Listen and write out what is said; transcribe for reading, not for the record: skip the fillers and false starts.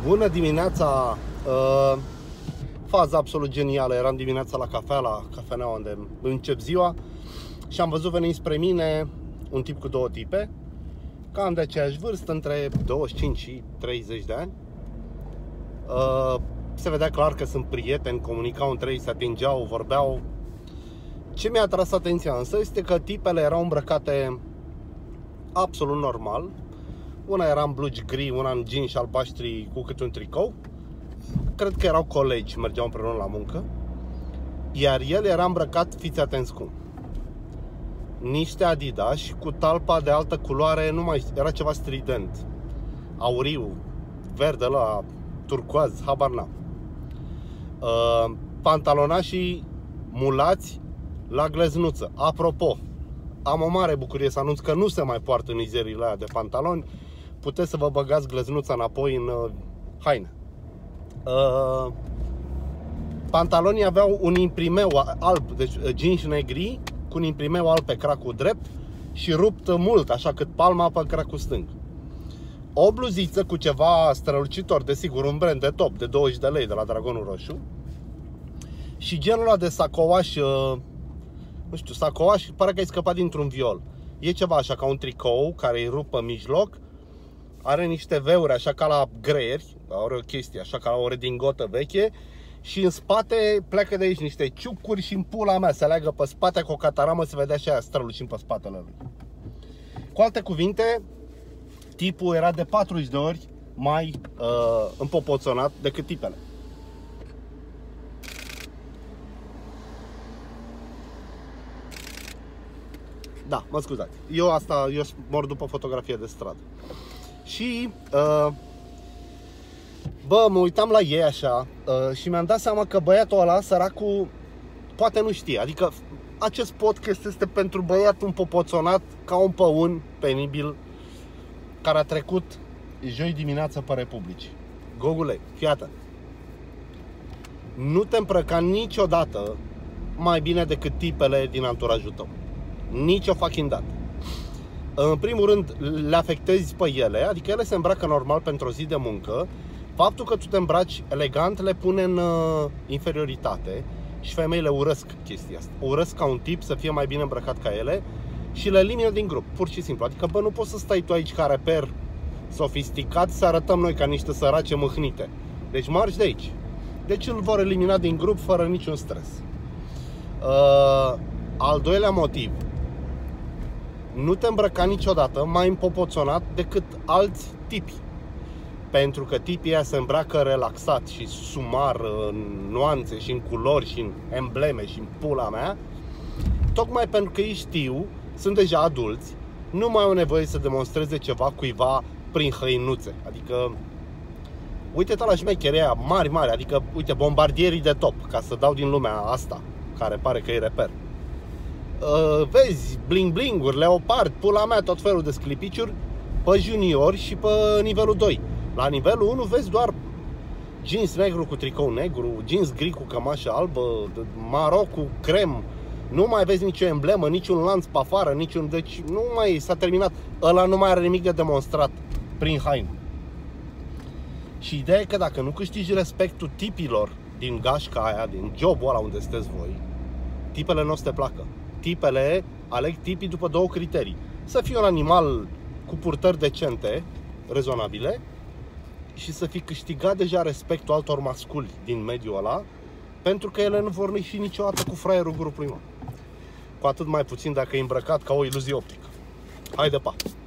Bună dimineața! Faza absolut genială. Eram dimineața la cafea, la cafeneaua unde încep ziua și am văzut venind spre mine un tip cu două tipe, cam de aceeași vârstă, între 25 și 30 de ani. Se vedea clar că sunt prieteni, comunicau între ei, se atingeau, vorbeau. Ce mi-a atras atenția însă este că tipele erau îmbrăcate absolut normal. Una era în blugi gri, una în jeans albaștri cu câte un tricou. Cred că erau colegi, mergeau împreună la muncă. Iar el era îmbrăcat, fiți atenți cum, niște Adidas cu talpa de altă culoare, nu mai era ceva strident, auriu, verde la turcoaz, habar n-am. Pantalonașii mulați la gleznuță. Apropo, am o mare bucurie să anunț că nu se mai poartă mizerile alea de pantaloni. Puteți să vă băgați gleznuța înapoi în haine. Pantalonii aveau un imprimeu alb, deci jeans negri cu un imprimeu alb pe cracul drept și rupt mult, așa cât palma pe cracul stâng. O bluziță cu ceva strălucitor, desigur un brand de top de 20 de lei de la Dragonul Roșu. Și genul ăla de sacoaș, nu știu, sacoaș, pare că ai scăpat dintr-un viol. E ceva așa ca un tricou care îi rup pe mijloc. Are niște veuri așa ca la greieri, are o chestie așa ca la o redingotă veche. Și în spate pleacă de aici niște ciucuri și în pula mea se leagă pe spate cu o cataramă, se vedea și aia strălucind pe spatele lui. Cu alte cuvinte, tipul era de 40 de ori mai împopoțonat decât tipele. Da, mă scuzați. Eu mor după fotografie de stradă. Și bă, mă uitam la ei așa și mi-am dat seama că băiatul ăla, săracul, poate nu știe. Adică acest podcast este pentru băiatul împopoțonat ca un păun penibil care a trecut joi dimineață pe Republici. Gogule, fii atent. Nu te îmbrăca niciodată mai bine decât tipele din anturajul tău. Nici o fucking dată. În primul rând, le afectezi pe ele, adică ele se îmbracă normal pentru o zi de muncă. Faptul că tu te îmbraci elegant le pune în inferioritate și femeile urăsc chestia asta. Urăsc ca un tip să fie mai bine îmbrăcat ca ele și le elimină din grup, pur și simplu. Adică, bă, nu poți să stai tu aici ca reper sofisticat să arătăm noi ca niște sărace mâhnite. Deci marci de aici. Deci îl vor elimina din grup fără niciun stres. Al doilea motiv. Nu te îmbrăca niciodată mai împopoțonat decât alți tipi. Pentru că tipii ăia se îmbracă relaxat și sumar în nuanțe și în culori și în embleme și în pula mea. Tocmai pentru că ei știu, sunt deja adulți, nu mai au nevoie să demonstreze ceva cuiva prin hăinuțe. Adică, uite-te la șmecherii aia mari, adică, uite, bombardierii de top, ca să dau din lumea asta, care pare că e reper. Vezi bling-bling-uri, leopard, pula mea, tot felul de sclipiciuri pe juniori și pe nivelul 2. La nivelul 1 vezi doar jeans negru cu tricou negru, jeans gri cu cămașă albă, maro cu crem. Nu mai vezi nicio emblemă, niciun lanț pe afară, niciun... Deci nu mai s-a terminat. Ăla nu mai are nimic de demonstrat prin haine. Și ideea e că dacă nu câștigi respectul tipilor din gașca aia, din jobul ăla unde sunteți voi, tipele nu o să te placă. Tipele aleg tipii după două criterii. Să fie un animal cu purtări decente, rezonabile, și să fi câștigat deja respectul altor masculi din mediul ăla, pentru că ele nu vor fi niciodată cu fraierul grupului meu. Cu atât mai puțin dacă e îmbrăcat ca o iluzie optică. Haide, pa!